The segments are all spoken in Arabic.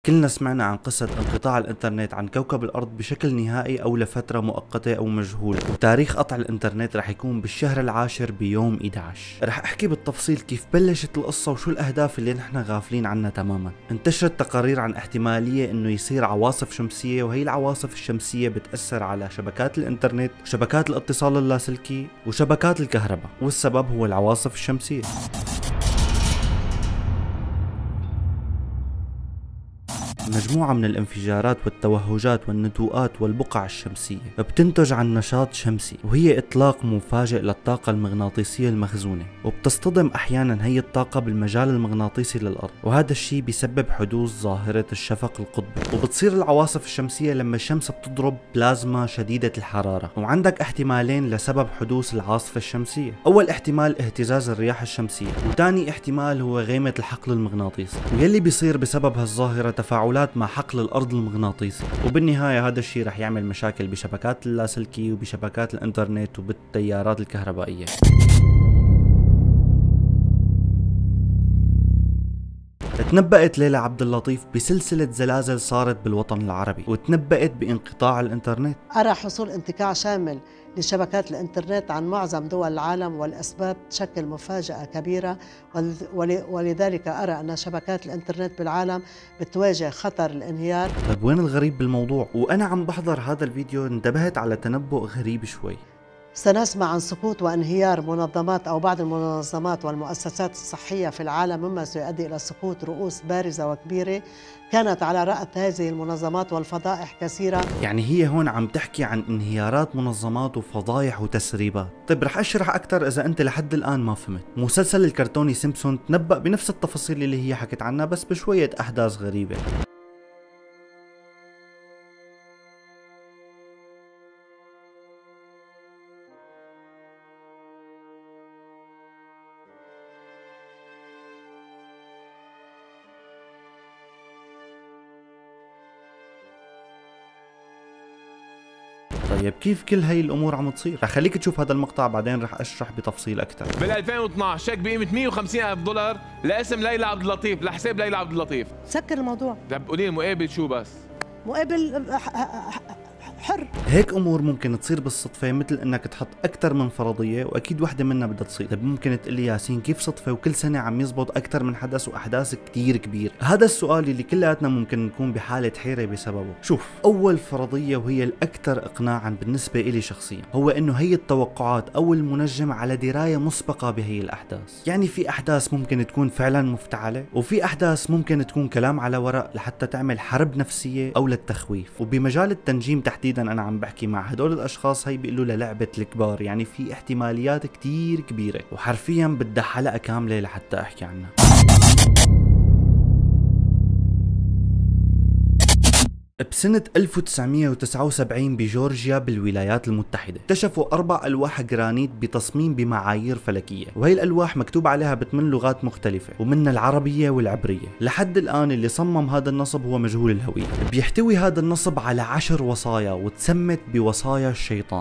كلنا سمعنا عن قصة انقطاع الانترنت عن كوكب الارض بشكل نهائي او لفترة مؤقتة او مجهولة، وتاريخ قطع الانترنت رح يكون بالشهر العاشر بيوم 11. رح احكي بالتفصيل كيف بلشت القصة وشو الاهداف اللي نحن غافلين عنها تماما. انتشرت تقارير عن احتمالية انه يصير عواصف شمسية، وهي العواصف الشمسية بتأثر على شبكات الانترنت وشبكات الاتصال اللاسلكي وشبكات الكهرباء، والسبب هو العواصف الشمسية. مجموعة من الانفجارات والتوهجات والنتوءات والبقع الشمسية بتنتج عن نشاط شمسي، وهي إطلاق مفاجئ للطاقة المغناطيسية المخزونة، وبتصطدم أحيانا هي الطاقة بالمجال المغناطيسي للأرض، وهذا الشيء بسبب حدوث ظاهرة الشفق القطبي. وبتصير العواصف الشمسية لما الشمس بتضرب بلازما شديدة الحرارة. وعندك احتمالين لسبب حدوث العاصفة الشمسية. أول احتمال اهتزاز الرياح الشمسية، وثاني احتمال هو غيمة الحقل المغناطيسي، واللي بيصير بسبب هالظاهرة تفاعلات مع حقل الأرض المغناطيسي، وبالنهاية هذا الشيء رح يعمل مشاكل بشبكات اللاسلكي وبشبكات الانترنت وبالتيارات الكهربائية. تنبأت ليلى عبد اللطيف بسلسلة زلازل صارت بالوطن العربي، وتنبأت بانقطاع الانترنت. أرى حصول انقطاع شامل لشبكات الانترنت عن معظم دول العالم، والأسباب تشكل مفاجأة كبيرة، ولذلك أرى أن شبكات الانترنت بالعالم بتواجه خطر الانهيار. طيب وين الغريب بالموضوع؟ وأنا عم بحضر هذا الفيديو انتبهت على تنبؤ غريب شوي. سنسمع عن سقوط وانهيار منظمات أو بعض المنظمات والمؤسسات الصحية في العالم، مما سيؤدي إلى سقوط رؤوس بارزة وكبيرة كانت على رأس هذه المنظمات والفضائح كثيرة. يعني هي هون عم تحكي عن انهيارات منظمات وفضايح وتسريبات. طيب رح أشرح أكثر إذا أنت لحد الآن ما فهمت. مسلسل الكرتوني سيمبسون تنبأ بنفس التفاصيل اللي هي حكت عنها، بس بشوية أحداث غريبة. طيب كيف كل هاي الامور عم تصير؟ رح خليك تشوف هذا المقطع بعدين رح اشرح بتفصيل اكثر. بال 2012 شيك بقيمه 150,000 دولار لاسم ليلى عبد اللطيف، لحساب ليلى عبد اللطيف. سكر الموضوع. طب قولي لي مقابل شو بس؟ مقابل حر. هيك امور ممكن تصير بالصدفه، مثل انك تحط اكثر من فرضيه واكيد وحده منها بدها تصير. طيب ممكن تقول لي ياسين كيف صدفه وكل سنه عم يزبط اكثر من حدث واحداث كثير كبير؟ هذا السؤال اللي كلياتنا ممكن نكون بحاله حيره بسببه. شوف، اول فرضيه وهي الاكثر اقناعا بالنسبه لي شخصيا هو انه هي التوقعات او المنجم على درايه مسبقه بهي الاحداث. يعني في احداث ممكن تكون فعلا مفتعله، وفي احداث ممكن تكون كلام على ورق لحتى تعمل حرب نفسيه او للتخويف. وبمجال التنجيم تحديدا انا عم بحكي مع هدول الاشخاص، هي بيقولوا للعبة الكبار، يعني في احتماليات كتير كبيرة وحرفيا بدها حلقة كاملة لحتى احكي عنها. بسنة 1979 بجورجيا بالولايات المتحدة اكتشفوا 4 ألواح جرانيت بتصميم بمعايير فلكية، وهي الألواح مكتوب عليها ب8 لغات مختلفة ومنها العربية والعبرية. لحد الآن اللي صمم هذا النصب هو مجهول الهوية. بيحتوي هذا النصب على 10 وصايا وتسمت بوصايا الشيطان.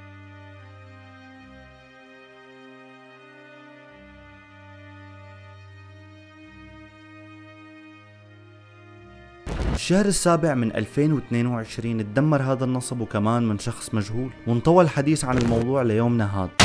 الشهر السابع من 2022 تدمر هذا النصب وكمان من شخص مجهول، وانطوى الحديث عن الموضوع ليومنا هذا.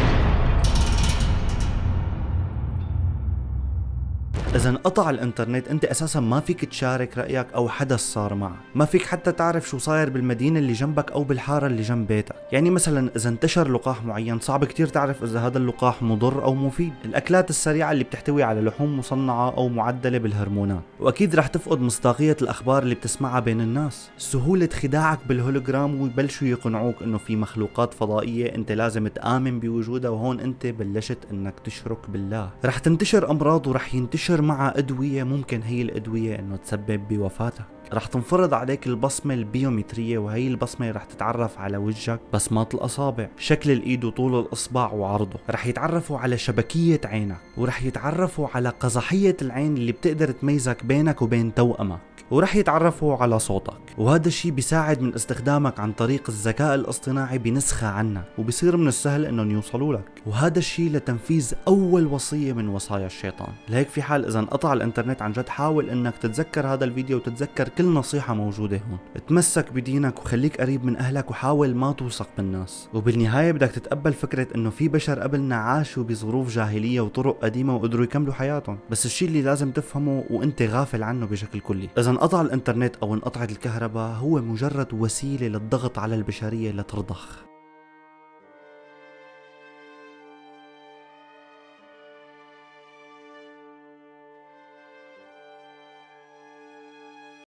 إذا انقطع الانترنت انت اساسا ما فيك تشارك رأيك او حدث صار معك، ما فيك حتى تعرف شو صاير بالمدينة اللي جنبك او بالحارة اللي جنب بيتك. يعني مثلا اذا انتشر لقاح معين صعب كتير تعرف اذا هذا اللقاح مضر او مفيد. الاكلات السريعة اللي بتحتوي على لحوم مصنعة او معدلة بالهرمونات، واكيد رح تفقد مصداقية الاخبار اللي بتسمعها بين الناس. سهولة خداعك بالهولوجرام ويبلشوا يقنعوك انه في مخلوقات فضائية انت لازم تآمن بوجودها، وهون انت بلشت انك تشرك بالله. رح تنتشر امراض ورح ينتشر مع أدوية، ممكن هي الأدوية إنه تسبب بوفاتك. رح تنفرض عليك البصمة البيومترية، وهي البصمة رح تتعرف على وجهك، بصمات الأصابع، شكل الإيد وطول الإصبع وعرضه. رح يتعرفوا على شبكية عينك، ورح يتعرفوا على قزحية العين اللي بتقدر تميزك بينك وبين توأمك، ورح يتعرفوا على صوتك. وهذا الشيء بيساعد من استخدامك عن طريق الذكاء الاصطناعي بنسخة عنك، وبصير من السهل انهم يوصلوا لك. وهذا الشيء لتنفيذ اول وصية من وصايا الشيطان. لهيك في حال اذا انقطع الانترنت عن جد حاول انك تتذكر هذا الفيديو وتتذكر كل نصيحة موجودة هون. تمسك بدينك وخليك قريب من اهلك، وحاول ما توثق بالناس. وبالنهاية بدك تتقبل فكرة انه في بشر قبلنا عاشوا بظروف جاهلية وطرق قديمة وقدروا يكملوا حياتهم، بس الشيء اللي لازم تفهمه وانت غافل عنه بشكل كلي، اذا انقطع الانترنت او انقطعت الكهرباء هو مجرد وسيلة للضغط على البشرية لترضخ.